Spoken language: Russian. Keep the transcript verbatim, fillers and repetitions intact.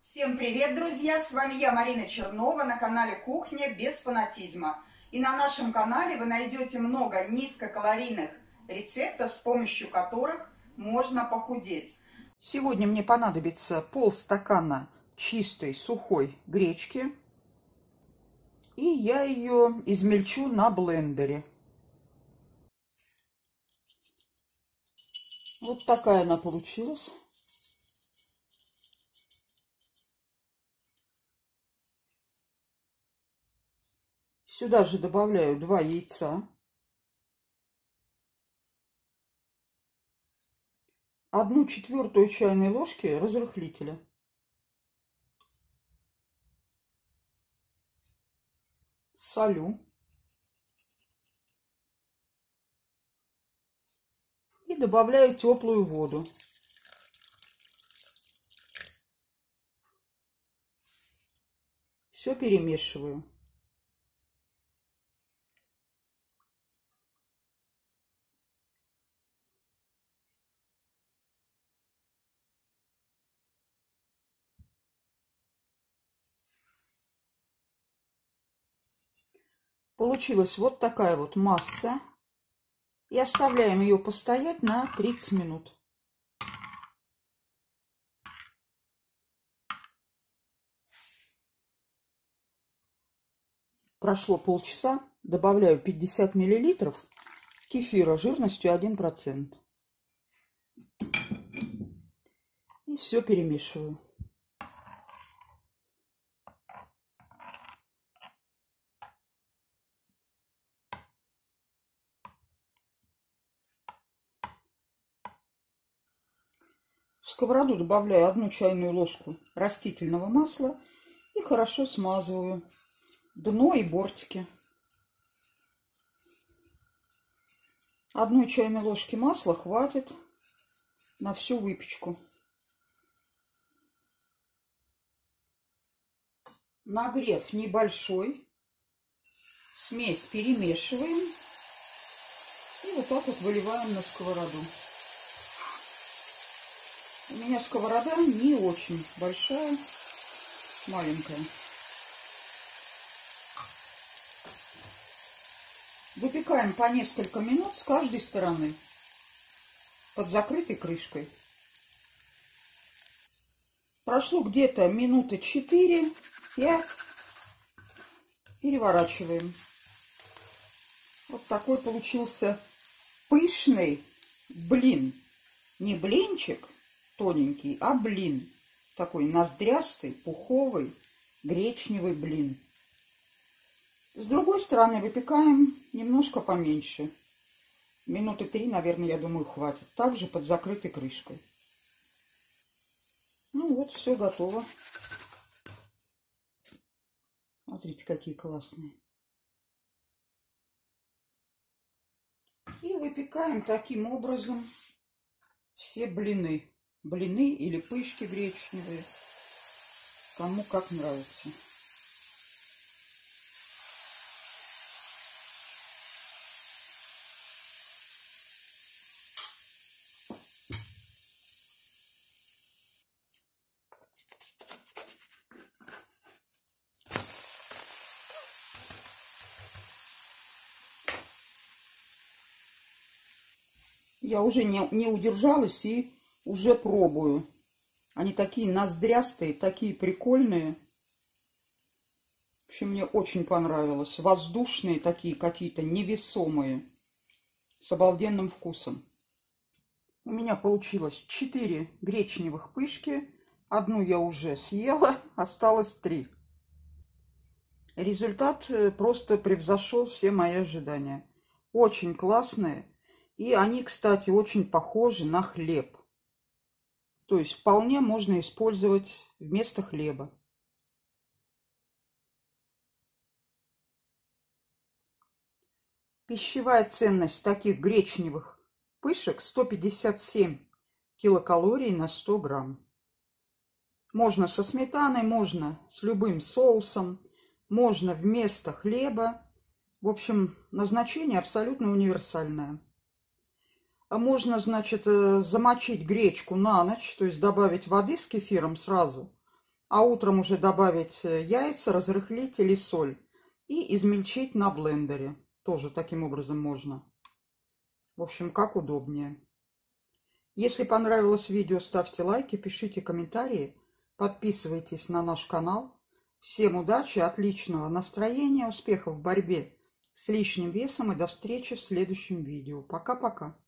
Всем привет, друзья! С вами я, Марина Чернова, на канале Кухня без фанатизма. И на нашем канале вы найдете много низкокалорийных рецептов, с помощью которых можно похудеть. Сегодня мне понадобится полстакана чистой сухой гречки. И я ее измельчу на блендере. Вот такая она получилась. Сюда же добавляю два яйца, одну четвертую чайной ложки разрыхлителя, солю и добавляю теплую воду. Все перемешиваю. Получилась вот такая вот масса. И оставляем ее постоять на тридцать минут. Прошло полчаса. Добавляю пятьдесят миллилитров кефира жирностью один процент. И все перемешиваю. В сковороду добавляю одну чайную ложку растительного масла и хорошо смазываю дно и бортики. Одной чайной ложки масла хватит на всю выпечку. Нагрев небольшой. Смесь перемешиваем. И вот так вот выливаем на сковороду. У меня сковорода не очень большая, маленькая. Выпекаем по несколько минут с каждой стороны под закрытой крышкой. Прошло где-то минуты четыре-пять. Переворачиваем. Вот такой получился пышный блин. Не блинчик тоненький, а блин. Такой ноздрястый, пуховый, гречневый блин. С другой стороны выпекаем немножко поменьше. Минуты три, наверное, я думаю, хватит. Также под закрытой крышкой. Ну вот, все готово. Смотрите, какие классные. И выпекаем таким образом все блины. Блины или пышки гречневые. Кому как нравится. Я уже не, не удержалась и уже пробую. Они такие ноздрястые, такие прикольные. В общем, мне очень понравилось. Воздушные такие какие-то, невесомые. С обалденным вкусом. У меня получилось четыре гречневых пышки. Одну я уже съела, осталось три. Результат просто превзошел все мои ожидания. Очень классные. И они, кстати, очень похожи на хлеб. То есть вполне можно использовать вместо хлеба. Пищевая ценность таких гречневых пышек сто пятьдесят семь килокалорий на сто грамм. Можно со сметаной, можно с любым соусом, можно вместо хлеба. В общем, назначение абсолютно универсальное. Можно, значит, замочить гречку на ночь, то есть добавить воды с кефиром сразу, а утром уже добавить яйца, разрыхлить или соль и измельчить на блендере. Тоже таким образом можно. В общем, как удобнее. Если понравилось видео, ставьте лайки, пишите комментарии, подписывайтесь на наш канал. Всем удачи, отличного настроения, успехов в борьбе с лишним весом и до встречи в следующем видео. Пока-пока.